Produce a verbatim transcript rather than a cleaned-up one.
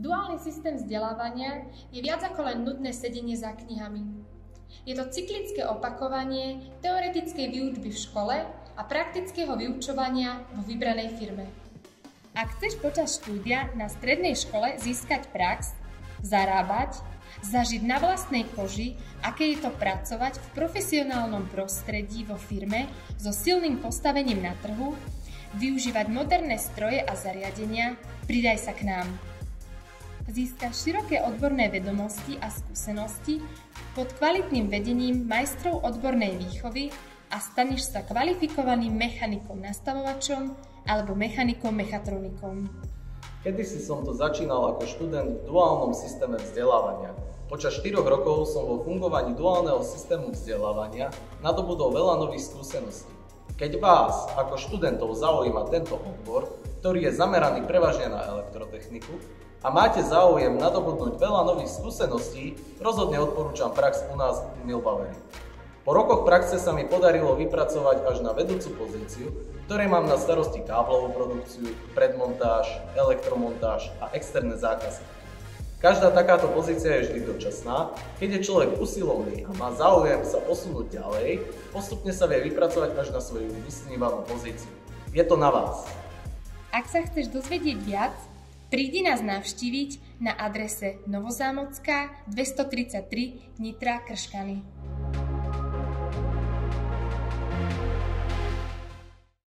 Duálny systém vzdelávania je viac ako len nudné sedenie za knihami. Je to cyklické opakovanie teoretickej výučby v škole a praktického vyučovania vo vybranej firme. Ak chceš počas štúdia na strednej škole získať prax, zarábať, zažiť na vlastnej koži, aké je to pracovať v profesionálnom prostredí vo firme so silným postavením na trhu, využívať moderné stroje a zariadenia, pridaj sa k nám. Získaš široké odborné vedomosti a skúsenosti pod kvalitným vedením majstrov odbornej výchovy a staneš sa kvalifikovaným mechanikom nastavovačom alebo mechanikom mechatronikom. Kedysi som to začínal ako študent v duálnom systéme vzdelávania. Počas štyroch rokov som vo fungovaní duálneho systému vzdelávania nadobudol veľa nových skúseností. Keď vás ako študentov zaujíma tento odbor, ktorý je zameraný prevažne na elektrotechniku, a máte záujem nadobudnúť veľa nových skúseností, rozhodne odporúčam prax u nás v Milbaveri. Po rokoch praxe sa mi podarilo vypracovať až na vedúcu pozíciu, ktorej mám na starosti káblovú produkciu, predmontáž, elektromontáž a externé zákazky. Každá takáto pozícia je vždy dočasná, keď je človek usilovný a má záujem sa posunúť ďalej, postupne sa vie vypracovať až na svoju vysnívanú pozíciu. Je to na vás. Ak sa chceš dozvedieť viac, prídi nás navštíviť na adrese Novozámocká dvestotridsaťtri Nitra Krškany.